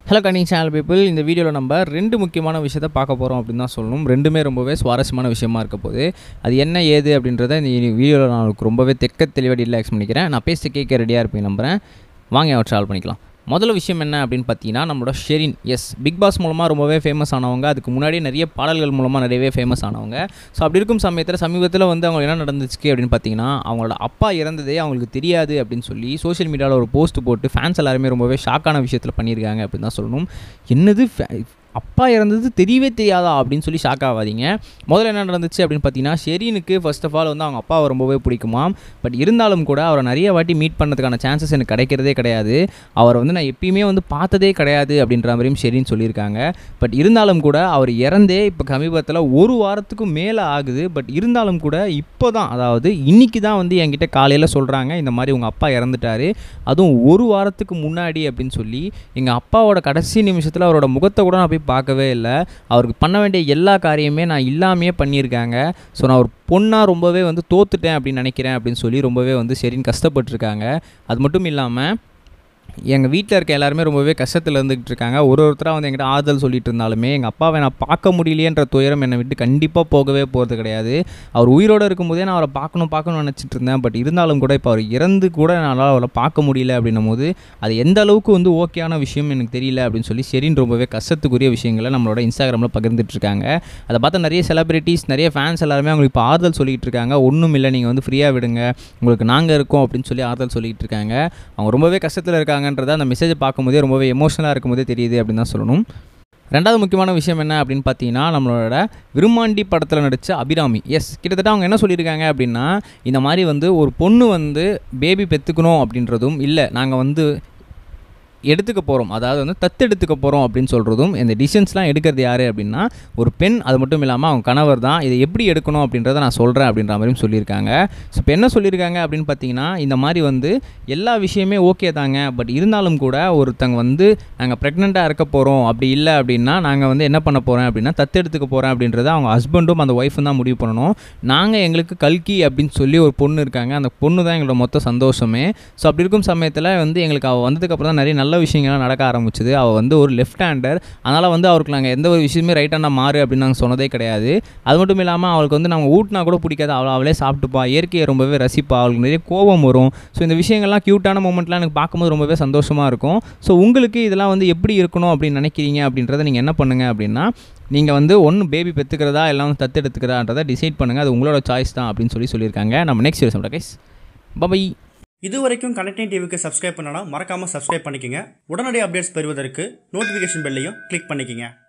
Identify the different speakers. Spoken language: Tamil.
Speaker 1: Hello கனிங் channel people. இந்த வீடியோவில் நம்ம ரெண்டு முக்கியமான விஷயத்தை பார்க்க போகிறோம் அப்படின்னு தான் சொல்லணும். ரெண்டுமே ரொம்பவே சுவாரஸ்யமான விஷயமா இருக்க போது. அது என்ன ஏது அப்படின்றத இந்த வீடியோவில் நான் உங்களுக்கு ரொம்பவே தெளிவாக டீலாக எக்ஸ்பிளைன் பண்ணிக்கிறேன். நான் பேச கேட்க ரெடியாக இருப்பேன் நம்புகிறேன். வாங்க அவர் ட்ராவல் பண்ணிக்கலாம். முதல்ல விஷயம் என்ன அப்படின்னு பார்த்தீங்கன்னா, நம்மளோட ஷெரின். பிக் பாஸ் மூலமாக ரொம்பவே ஃபேமஸ் ஆனவங்க. அதுக்கு முன்னாடி நிறைய பாடல்கள் மூலமாக நிறையவே ஃபேமஸ் ஆனவங்க. ஸோ அப்படி இருக்கும் சமீபத்தில் வந்து அவங்க என்ன நடந்துச்சு அப்படின்னு பார்த்தீங்கன்னா, அவங்களோட அப்பா இறந்ததே அவங்களுக்கு தெரியாது அப்படின்னு சொல்லி சோஷியல் மீடியாவில் ஒரு போஸ்ட் போட்டு ஃபேன்ஸ் எல்லாருமே ரொம்பவே ஷாக்கான விஷயத்தில் பண்ணியிருக்காங்க அப்படின்னு தான் சொல்லணும். என்னது அப்பா இறந்தது தெரியவே தெரியாதா அப்படின்னு சொல்லி ஷாக் ஆகாதீங்க. முதல்ல என்ன நடந்துச்சு அப்படின்னு பார்த்தீங்கன்னா, ஷெரீனுக்கு ஃபர்ஸ்ட் ஆஃப் ஆல் வந்து அவங்க அப்பாவை ரொம்பவே பிடிக்குமா. பட் இருந்தாலும் கூட அவரை நிறைய வாட்டி மீட் பண்ணுறதுக்கான சான்சஸ் எனக்கு கிடைக்கிறதே கிடையாது. அவரை வந்து நான் எப்பயுமே வந்து பார்த்ததே கிடையாது அப்படின்ற மாதிரியும் ஷெரீன் சொல்லியிருக்காங்க. பட் இருந்தாலும் கூட அவர் இறந்தே இப்போ சமீபத்தில் ஒரு வாரத்துக்கும் மேலே ஆகுது. பட் இருந்தாலும் கூட இப்போ தான், அதாவது இன்றைக்கி தான் வந்து என்கிட்ட காலையில் சொல்கிறாங்க, இந்த மாதிரி உங்கள் அப்பா இறந்துட்டார், அதுவும் ஒரு வாரத்துக்கு முன்னாடி அப்படின்னு சொல்லி. எங்கள் அப்பாவோட கடைசி நிமிஷத்தில் அவரோட முகத்தை கூட நான் போய் பார்க்கவே இல்லை. அவருக்கு பண்ண வேண்டிய எல்லா காரியமே நான் இல்லாமையே பண்ணியிருக்காங்க. ஸோ நான் ஒரு பொண்ணாக ரொம்பவே வந்து தோத்துட்டேன் அப்படின்னு நினைக்கிறேன் அப்படின்னு சொல்லி ரொம்பவே வந்து ஷெரீன் கஷ்டப்பட்டுருக்காங்க. அது மட்டும் இல்லாமல் எங்கள் வீட்டில் இருக்க எல்லாருமே ரொம்பவே கஷ்டத்தில் இருந்துகிட்டு இருக்காங்க. ஒருத்தராக வந்து என்கிட்ட ஆறுதல் சொல்லிட்டு இருந்தாலுமே எங்கள் அப்பாவை நான் பார்க்க முடியலையேன்ற துயரம் என்னை விட்டு கண்டிப்பாக போகவே போகிறது கிடையாது. அவர் உயிரோடு இருக்கும்போதே நான் அவரை பார்க்கணும்னு நினச்சிட்டு இருந்தேன். பட் இருந்தாலும் கூட இப்போ அவர் இறந்து கூட என்னால் அவரை பார்க்க முடியல அப்படின்னும் போது அது எந்த அளவுக்கு வந்து ஓகேயான விஷயம் எனக்கு தெரியல அப்படின்னு சொல்லி ஷெரீன் ரொம்பவே கஷ்டத்துக்குரிய விஷயங்களை நம்மளோட இன்ஸ்டாகிராமில் பகிர்ந்துட்டு இருக்காங்க. அதை பார்த்தா நிறைய செலிபிரிட்டிஸ், நிறைய ஃபேன்ஸ் எல்லாருமே அவங்களுக்கு இப்போ ஆறுதல் சொல்லிகிட்டு இருக்காங்க. ஒன்றும் இல்லை, நீங்கள் வந்து ஃப்ரீயாக விடுங்க, உங்களுக்கு நாங்கள் இருக்கோம் அப்படின்னு சொல்லி ஆறுதல் சொல்லிகிட்டு இருக்காங்க. அவங்க ரொம்பவே கஷ்டத்தில் இருக்காங்க. அந்த மெசேஜ் பார்க்கும்போதே ரொம்பவே எமோஷனலாக இருக்கும்போதே தெரியுது அப்படின்னு தான் சொல்லணும். ரெண்டாவது முக்கியமான விஷயம் என்ன அப்படின்னு பார்த்தீங்கன்னா, நம்மளோட விருமாண்டி படத்தில் நடித்த அபிராமி. கிட்டத்தட்ட அவங்க என்ன சொல்லியிருக்காங்க அப்படின்னா, இந்த மாதிரி வந்து ஒரு பொண்ணு வந்து பேபி பெற்றுக்கணும் அப்படின்றதும் இல்லை, நாங்கள் வந்து எடுத்துக்க போகிறோம், அதாவது வந்து தத்தெடுத்துக்க போகிறோம் அப்படின்னு சொல்கிறதும், இந்த டிசிஷன்ஸ்லாம் எடுக்கிறது யார் அப்படின்னா ஒரு பெண். அது மட்டும் இல்லாமல் அவங்க கணவர் தான் இதை எப்படி எடுக்கணும் அப்படின்றத நான் சொல்கிறேன் அப்படின்ற மாதிரியும் சொல்லியிருக்காங்க. ஸோ இப்போ என்ன சொல்லியிருக்காங்க அப்படின்னு பார்த்தீங்கன்னா, இந்த மாதிரி வந்து எல்லா விஷயமே ஓகே தாங்க, பட் இருந்தாலும் கூட ஒருத்தங்க வந்து நாங்கள் ப்ரெக்னெண்ட்டாக இருக்க போகிறோம், அப்படி இல்லை அப்படின்னா நாங்கள் வந்து என்ன பண்ண போகிறேன் அப்படின்னா தத்தெடுத்துக்க போகிறேன் அப்படின்றத அவங்க ஹஸ்பண்டும் அந்த ஒய்ஃபும் தான் முடிவு பண்ணணும். நாங்கள் எங்களுக்கு கல்கி அப்படின்னு சொல்லி ஒரு பொண்ணு இருக்காங்க, அந்த பொண்ணு தான் எங்களோட மொத்த சந்தோஷமே. ஸோ அப்படி இருக்கும் சமயத்தில் வந்து எங்களுக்கு அவள் வந்ததுக்கப்புறம் தான் நிறைய நல்ல விஷயங்கள்லாம் நடக்க ஆரம்பிச்சுது. அவள் வந்து ஒரு லெஃப்ட் ஹேண்டர், அதனால் வந்து அவருக்கு நாங்கள் எந்த ஒரு விஷயமே ரைட் ஹேண்டாக மாறு அப்படின்னு நாங்கள் சொன்னதே கிடையாது. அது மட்டும் இல்லாமல் அவளுக்கு வந்து நாங்கள் ஊட்டினா கூட பிடிக்காது, அவளே சாப்பிட்டுப்பா, இயற்கையை ரொம்பவே ரசிப்பா, அவளுக்கு நிறைய கோபம் வரும். ஸோ இந்த விஷயங்கள்லாம் க்யூட்டான மூமெண்ட்லாம் எனக்கு பார்க்கும்போது ரொம்பவே சந்தோஷமாக இருக்கும். ஸோ உங்களுக்கு இதெல்லாம் வந்து எப்படி இருக்கணும் அப்படின்னு நினைக்கிறீங்க அப்படின்றத நீங்கள் என்ன பண்ணுங்கள் அப்படின்னா, நீங்கள் வந்து ஒன்று பேபி பெற்றுக்கிறதா எல்லாம் வந்து தத்தெடுத்துக்கிறதான்றதை டிசைட் பண்ணுங்கள். அது உங்களோட சாய்ஸ் தான் அப்படின்னு சொல்லியிருக்காங்க. நம்ம நெக்ஸ்ட் வீடியோ சொல்கிறேன் கைஸ். பை.
Speaker 2: இது வரைக்கும் கனெக்டிங் டிவிக்கு சப்ஸ்கிரைப் பண்ணனா மறக்காமல் சப்ஸ்கிரைப் பண்ணிக்கங்க. உடனடி அப்டேட்ஸ் பெறுவதற்கு நோட்டிஃபிகேஷன் பெல்லையும் கிளிக் பண்ணிக்கங்க.